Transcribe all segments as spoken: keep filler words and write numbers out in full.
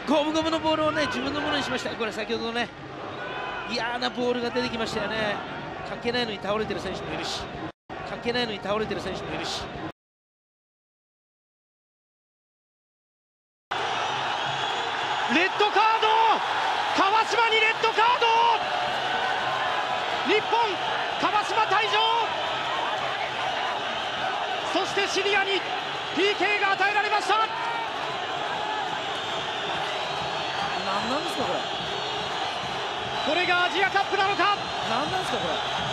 五分五分のボールをね自分のものにしました。これ先ほどのね嫌なボールが出てきましたよね。関係ないのに倒れてる選手もいるし、関係ないのに倒れてる選手もいるし。 レッドカード、川島にレッドカード。日本、川島退場。そしてシリアに ピーケー が与えられました。 何なんですかこれ。 これがアジアカップなのか。 何なんですかこれ。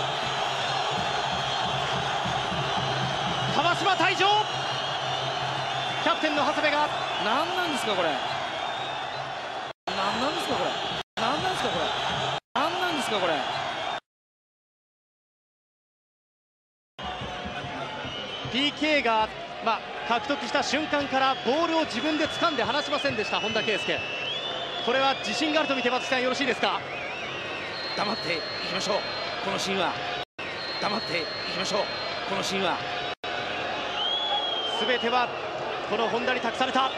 川島退場。キャプテンの長谷部が。 何なんですかこれ。何なんですかこれ。何なんですかこれ。何なんですかこれ。 ピーケー が、まあ、獲得した瞬間からボールを自分で掴んで離しませんでした本田圭佑。これは自信があると見て松木さんよろしいですか。 黙っていきましょうこのシーンは。黙っていきましょうこのシーンは。 全てはこの本田に託された。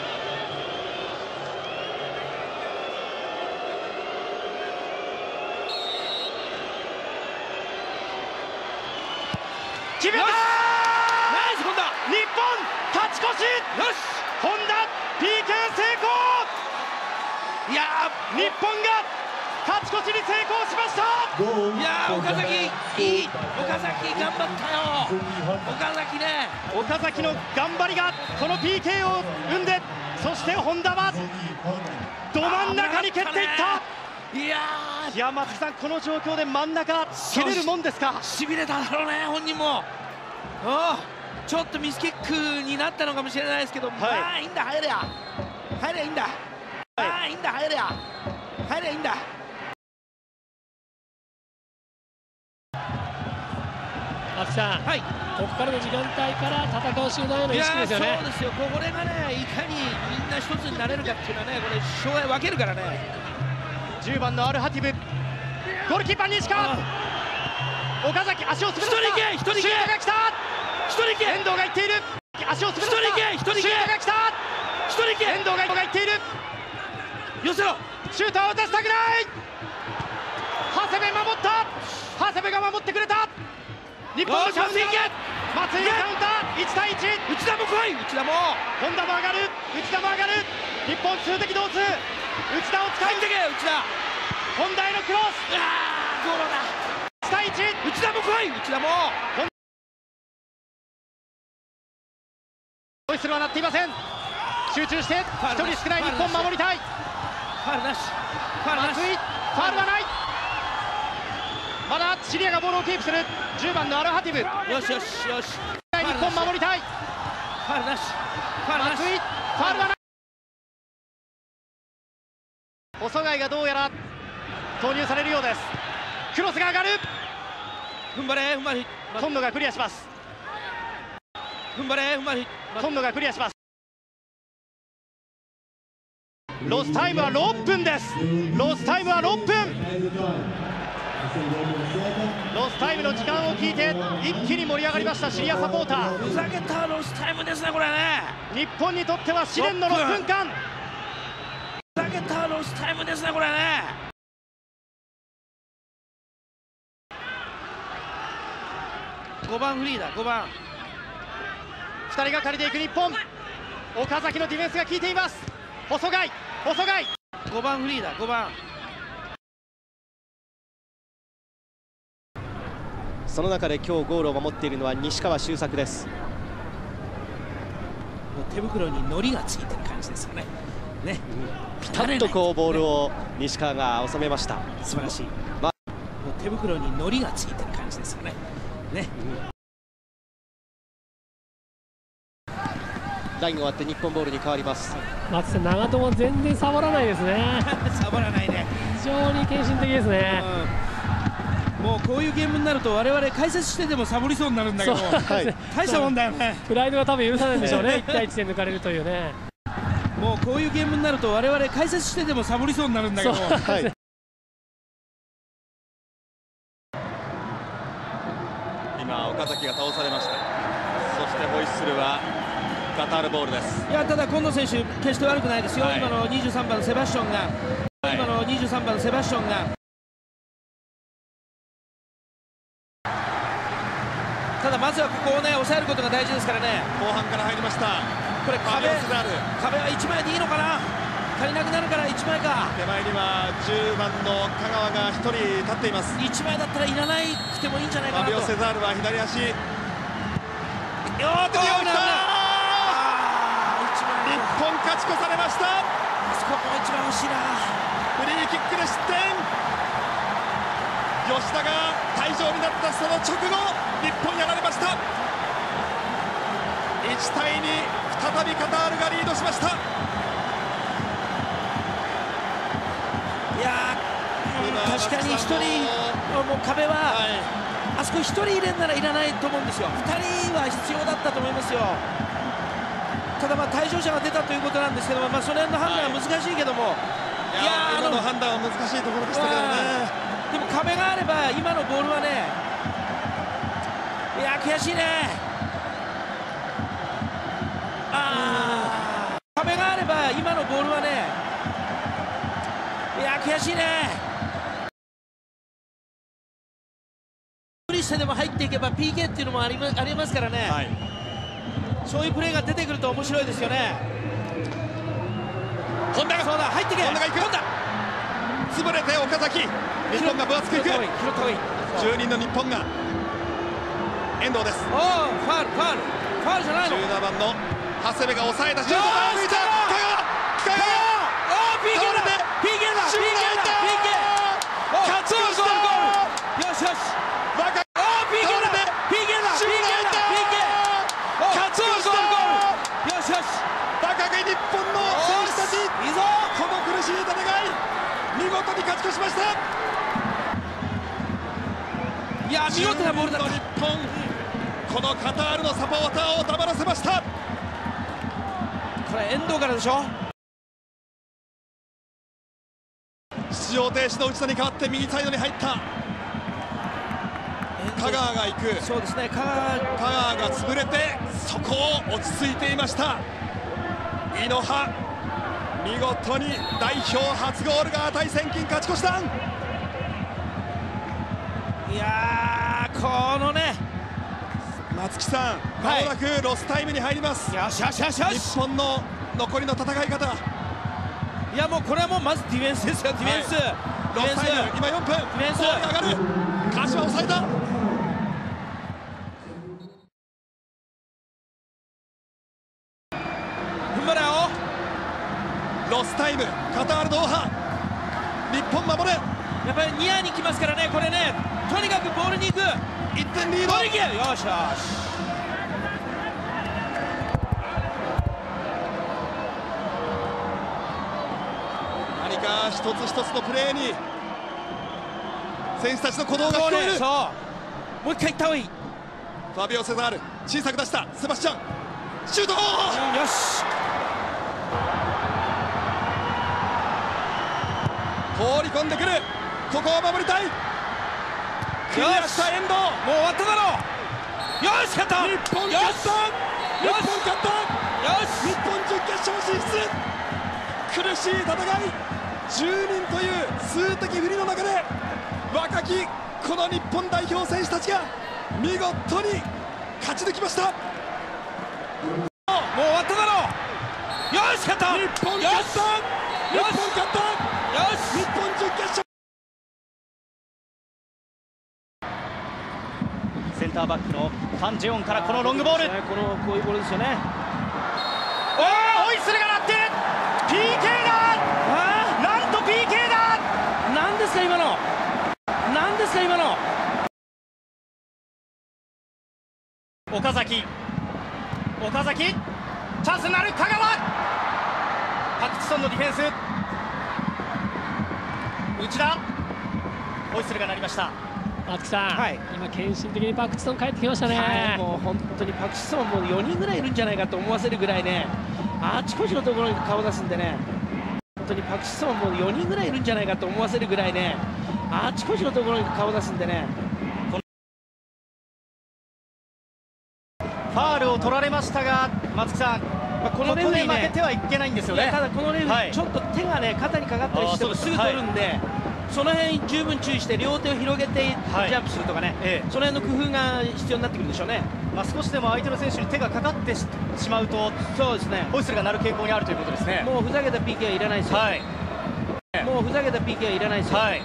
決めたー。 ナイス本田。 日本勝ち越し。 よし本田 ピーケー 成功。 いやー日本が勝ち越しに成功しました。 いやー岡崎いい。岡崎頑張ったよ。岡崎ね。 岡崎の頑張りがこの ピーケー を生んで、そして本田はど真ん中に蹴っていった。 いやーいや松木さん、この状況で真ん中蹴れるもんですか。 しびれただろうね本人も。あちょっとミスキックになったのかもしれないですけど、はい、まあいいんだ入れや入れやいいんだ、はい、まあいいんだ入れや入れやいいんだ。 松木さん、はい、ここからの時間帯から戦う集団への意識ですよね。 そうですよ。これがねいかにみんな一つになれるかっていうのはね、これ勝敗分けるからね。 じゅうばんのアルハティブ、ゴールキーパー西川、岡崎足を滑らせた。 一人行け一人行け。 シュートが来た。 一人行け。 遠藤が言っている。足を滑らせた。 一人行け一人行け。 シュートが来た。 一人行け。 遠藤が言っている。 寄せろ。 シュートは打たせたくない。長谷部守った。長谷部が守ってくれた。日本のチャンス。松井がカウンター。いちたいいち。 内田も来い。内田も。 本田も上がる。内田も上がる。日本数的同数。内田を使い。 入ってけ内田。 本田へのクロス。 うわーゴールだ。 いちたいいち。 内田も来い。内田も。 ホイッスルは鳴っていません。集中してひとり少ない日本守りたい。 ファウルなし。ファウルなし。 松井ファウルはない。まだシリアがボールをキープする。じゅうばんのアルハティブ。 よしよしよし。 日本守りたい。 ファウルなし。ファウルなし。 松井ファウルはない。細貝がどうやら投入されるようです。クロスが上がる。 踏ん張れ踏ん張れ。 今野がクリアします。 踏ん張れ踏ん張れ。 今野がクリアします。ロスタイムはろっぷんです。ロスタイムはろっぷん。ロスタイムの時間を聞いて一気に盛り上がりましたシリアサポーター。 ふざけたロスタイムですねこれね。 日本にとっては試練のろっぷんかん。 ふざけたロスタイムですねこれね。ごばんフリーだ。ごばんふたりがかりでいく日本。岡崎のディフェンスが効いています。細貝細貝ごばんフリーだ。ごばん。 その中で今日ゴールを守っているのは西川周作です。 もう手袋に糊がついてる感じですよね。ね、 ピタッとこうボールを西川が収めました。 素晴らしい。まあ、もう手袋に糊がついてる感じですよね。ね。 ラインが終わって日本ボールに変わります。 松さん、長友全然サボらないですね。 サボらないね。 非常に献身的ですね。 うん、もうこういうゲームになると我々解説してでもサボりそうになるんだけど、はい、大したもんだよね。 プライドが多分許さないんでしょうね。いちたいいちで抜かれるというね。 もうこういうゲームになると我々解説してでもサボりそうになるんだけど。はい、 今岡崎が倒されました。そしてホイッスルはカタールボールです。 いやただ今野選手決して悪くないですよ、はい、今のにじゅうさんばんのセバスチョンが、はい、今のにじゅうさんばんのセバスチョンがただまずはここをね抑えることが大事ですからね。 後半から入りました。 これ壁壁はいちまいでいいのかな。足りなくなるからいちまいか。 手前にはじゅうばんの香川がひとり立っています。 いちまいだったらいらないくてもいいんじゃないかなと。 ファビオ・セザールは左足よーっと日本勝ち越されました。 あそこも一番欲しいな。 フリーキックで失点。吉田が退場になったその直後日本やられました。いちたいに再びカタールがリードしました。 いやー確かにひとりもう壁は、はい、あそこひとり入れんならいらないと思うんですよ。ふたりは必要だったと思いますよ。ただまあ退場者が出たということなんですけども、まあ、その辺の判断は難しいけども、はい、 いやー今の判断は難しいところでしたけどね。 でも壁があれば今のボールはね、いや悔しいね。あー壁があれば今のボールはね、いや悔しいね。無理してでも入っていけば ピーケー っていうのもありま、ありますからね、はい、そういうプレーが出てくると面白いですよね。 本田がそうだ入ってけ。 本田が行く。潰れて岡崎。日本が分厚くいく。じゅうにんの日本が遠藤です。 おーファウルファウルファウルじゃないの。 じゅうななばんの長谷部が抑えたシュートだ。抜いた。香川香川おー ピーケー だ ピーケー だ ピーケー だ ピーケー勝ち越した。 よしよし若い。 おー ピーケー だ ピーケー だ ピーケー だ ピーケー 勝ち越した。よしよし若き日本の選手たち、 いいぞ。 この苦しい戦い見事に勝ち越しました。 いや見事なボールだった。 日本このカタールのサポーターを黙らせました。 これ遠藤からでしょ。 出場停止の内田に代わって右サイドに入った香川が行く。 そうですね、香川香川が潰れてそこを落ち着いていました。井ノ葉見事に代表初ゴールが値千金勝ち越した。 いやーこのね松木さん、まもなくロスタイムに入ります。 よしよしよしよし。 日本の残りの戦い方。 いやもうこれはもうまずディフェンスですよ。ディフェンス、はい、 ロスタイム今よんぷん。ディフェンスボールが上がる。川島抑えた。 踏ん張れよ。 ロスタイムカタールドーハ。日本守れ。 やっぱりニアに来ますからね。これねとにかくボールに行く。 いってんリード。 よしよし。 何か一つ一つのプレーに選手たちの鼓動が聞こえる。 そうもう一回行った方がいい。 ファビオ・セザール小さく出したセバスチャンシュート。よし放り込んでくる。ここを守りたい。クリアした遠藤。もう終わっただろう。よし勝った。 日本勝った。日本勝った。 よし日本準決勝進出。苦しい戦いじゅうにんという数的不利の中で若きこの日本代表選手たちが見事に勝ち抜きました。もう終わっただろう。よし勝った。 日本勝った。日本勝った。 よし日本準決勝。 センターバックのファン・ジェオンからこのロングボール。 このこういうボールですよね。 おーホイッスルが鳴って ピーケー だ。なんと ピーケー だ。 なんですか今の。なんですか今の。 岡崎岡崎チャンスになる。香川パクチソンのディフェンス。内田ホイッスルが鳴りました。 松木さん、はい、今献身的にパクチソン帰ってきましたね。 はい、もう本当にパクチソンもうよにんぐらいいるんじゃないかと思わせるぐらいね、あちこちのところに顔出すんでね、本当にパクチソンもうよにんぐらいいるんじゃないかと思わせるぐらいね、あちこちのところに顔出すんでね。 ファールを取られましたが、松木さん、 まあ、このレフェリーね、 ここで負けてはいけないんですよね。 ただこのレフェリー、 はい、 ちょっと手がね肩にかかったりしてもすぐ取るんで、はい、その辺十分注意して両手を広げてジャンプするとかね、はい、その辺の工夫が必要になってくるでしょうね。まあ、少しでも相手の選手に手がかかってしまうと、そうですね、ホイッスルが鳴る傾向にあるということですね。もうふざけた ピーケー はいらないですよ、はい、もうふざけた ピーケー はいらないですよ、はい、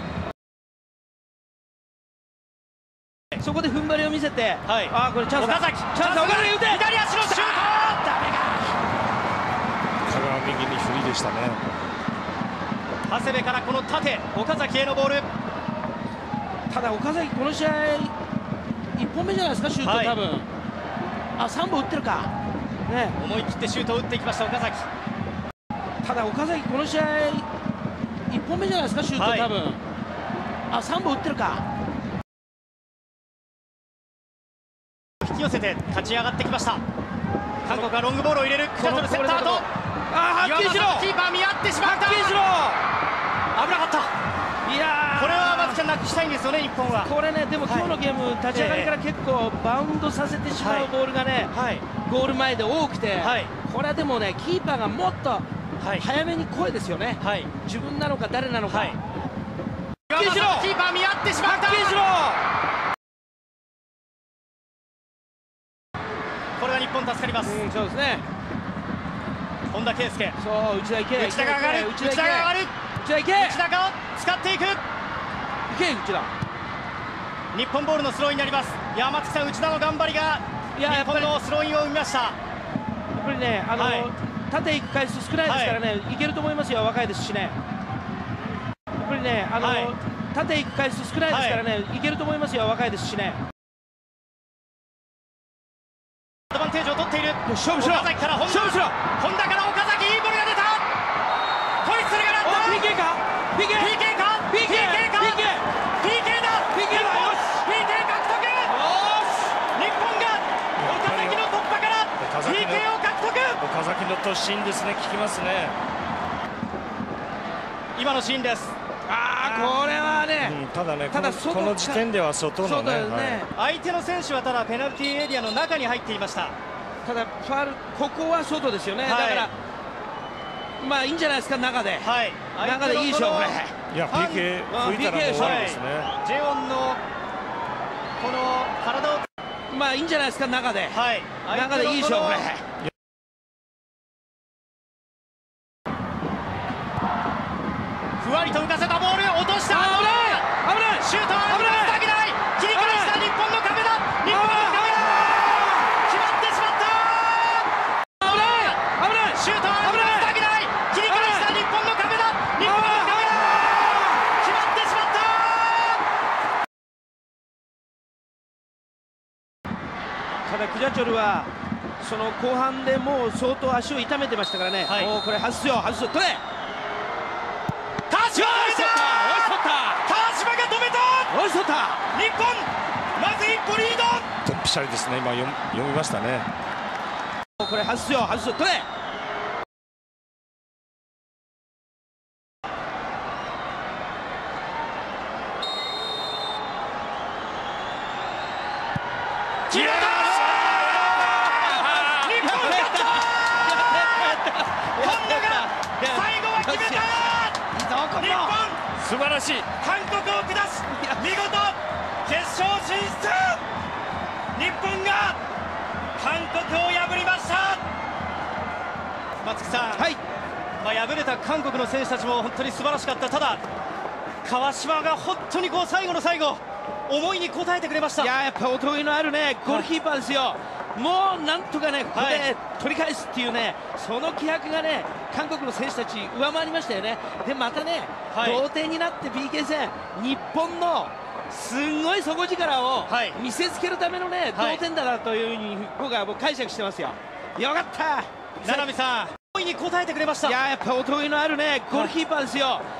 そこで踏ん張りを見せて、はい、ああこれチャンスだ、岡崎、チャンスだ、岡崎打て、左足のシュート、ダメか、 これは右にフリーでしたね。 長谷部からこの縦、岡崎へのボール。 ただ岡崎この試合いっぽんめじゃないですか、シュート、はい、多分あさんぼん打ってるか、ね、 思い切ってシュートを打っていきました岡崎。 ただ岡崎この試合いっぽんめじゃないですか、シュート、はい、多分あさんぼん打ってるか。 引き寄せて勝ち上がってきました。韓国がロングボールを入れる、センターと、 あーはっきりしろ、 キーパー見合ってしまった、 はっきりしろ、 危なかった。いやこれは松木さんなくしたいんですよね、日本は。 これね、でも今日のゲーム、立ち上がりから結構バウンドさせてしまうボールがね、はい、ゴール前で多くて、はい、これはでもね、キーパーがもっと早めに声ですよね、はい、自分なのか誰なのか、はい、 はっきりしろ、キーパー見合ってしまった、 はっきりしろ、 これは日本助かります。 うん、そうですね、 本田圭佑、 そう、内田いけ、 内田が上がる、内田が上がる、 内田いけ、 内田が使っていく、いけ、内田、 日本ボールのスローになります。いや、松木さん、内田の頑張りが日本のスローインを生みました。やっぱりね、あの、はい、縦行く回数少ないですからね、はい、いけると思いますよ、若いですしね。やっぱりね、あの、はい、縦行く回数少ないですからね、はい、いけると思いますよ、若いですしね。 アドバンテージを取っている。 勝負しろ。 岡崎から本田。 勝負しろ。 本田から岡崎、いいボールが出た。ホイッスルが鳴った。 ピーケー か。ピーケー。 ピーケー か。ピーケー か。ピーケー。ピーケー だ。 ピーケー だ。よし。 ピーケー 獲得。よし。日本が岡崎の突破から ピーケー を獲得。 岡崎の突進ですね。効きますね。 今のシーンです。 ああ、これはね、 うん、ただね、ただこの、この時点では外の ね, ね、はい、相手の選手はただペナルティーエリアの中に入っていました。 ただファウル、ここは外ですよね、はい、だからまあいいんじゃないですか、中で、はい、中でいいでしょう、これ。 いや、ピーケー 吹いたらもう終わりですね。 ジェオンのこの体を、 まあいいんじゃないですか、中で、はい、中でいいでしょう、これ。 ふわりと浮かせたボール、落とした。 危ない、危ない、 シュートは危ない、危ない、切り返した日本の壁だ、日本の壁だ、決まってしまった。危ない、危ない、シュートは危ない、危ない、切り返した日本の壁だ、日本の壁だ、決まってしまった。 ただクジャチョルはその後半でもう相当足を痛めてましたからね、はい、もうこれ外すよ、外すよ、取れ。 川島が止めた。川島が止めた。 おい、そった。 日本、まず一歩リード。 ドンピシャリですね。今読みましたね。 これ外すよ、外すよ、取れ。 決めた。日本勝った。本田が最後は決めた。日本、 素晴らしい。 韓国を下し、見事決勝進出。日本が韓国を破りました。松木さん、はい、まあ敗れた韓国の選手たちも本当に素晴らしかった。ただ川島が本当にこう最後の最後思いに応えてくれました。 いや、やっぱおとぎのあるねゴールキーパーですよ、はい、もうなんとかねここで取り返すっていうね、その気迫がね韓国の選手たち上回りましたよね。でまたね、はい、同点になって ピーケー 戦、日本のすごい底力を見せつけるためのね、はい、同点だなというふうに僕は解釈してますよ。よかった、 名波さん、思いに応えてくれました。 いや、やっぱおとぎのあるねゴールキーパーですよ、はい